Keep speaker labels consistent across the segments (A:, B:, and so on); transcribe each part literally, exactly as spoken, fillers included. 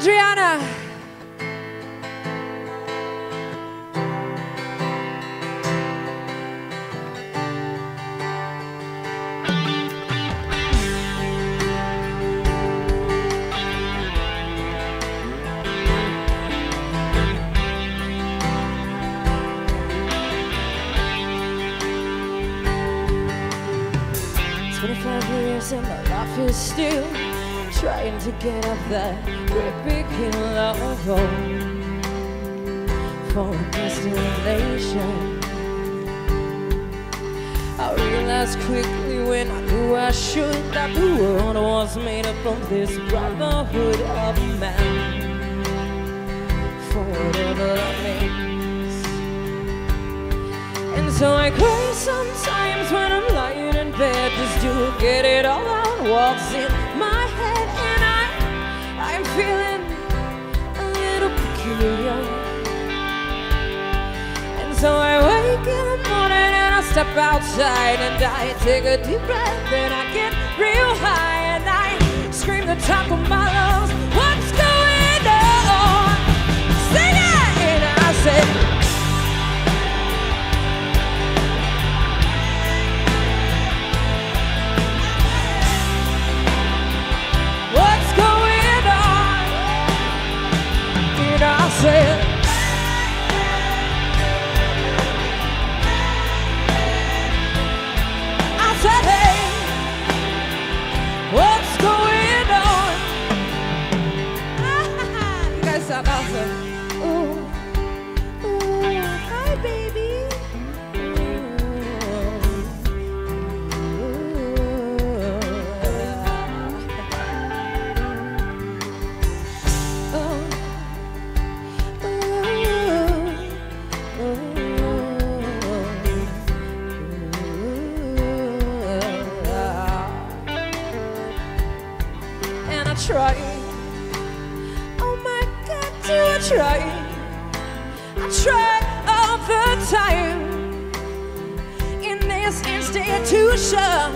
A: Adriana.
B: twenty-five years and my life is still trying to get up that great big hill of hope for a destination. I realized quickly when I knew I should that the world was made up of this brotherhood of man, for whatever that means. And so I cry sometimes when I'm lying in bed just to get it all out what's in my head, and I, I'm feeling a little peculiar. And so I wake in the morning and I step outside and I take a deep breath and I get real high and I scream the top of my lungs, what's going on? Sing it! And I say, I said, I said, hey, what's going on? You guys sound awesome. Ooh, ooh, hi, baby. Try, oh my God, do I try? I try all the time in this institution,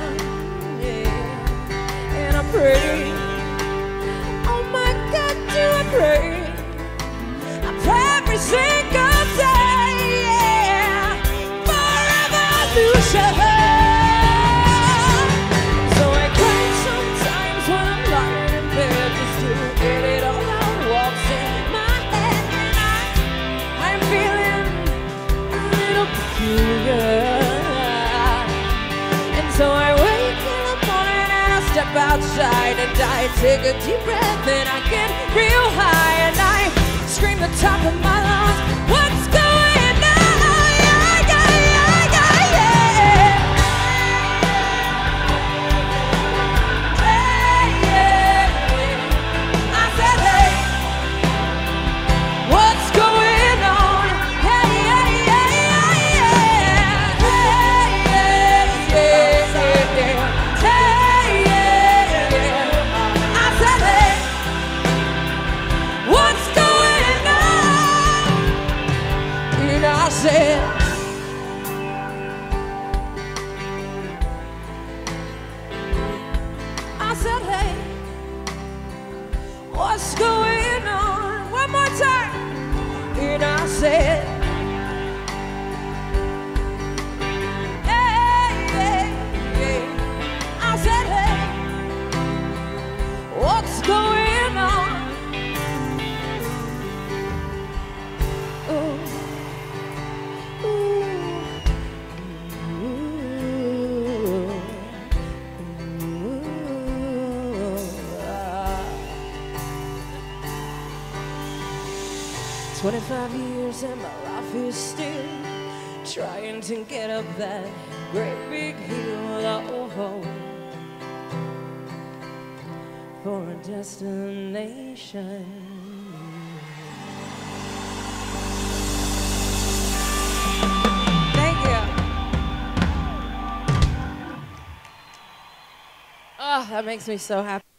B: yeah. And I pray, oh my God, do I pray? I pray every single day, yeah, for revolution. So I wake in the morning and I step outside and I take a deep breath and I get real high and I scream the top of my lungs, what's going on? Yeah, yeah, yeah, yeah, yeah. Hey, yeah, yeah. I said, hey, what's going on? Hey, yeah, yeah, yeah, yeah. Hey, yeah, yeah. I said, I said, hey, what's going on? One more time. And I said, hey, hey, hey. I said, hey, what's going on? Oh. twenty-five years and my life is still trying to get up that great big hill of hope for a destination. Thank you. Oh, that makes me so happy.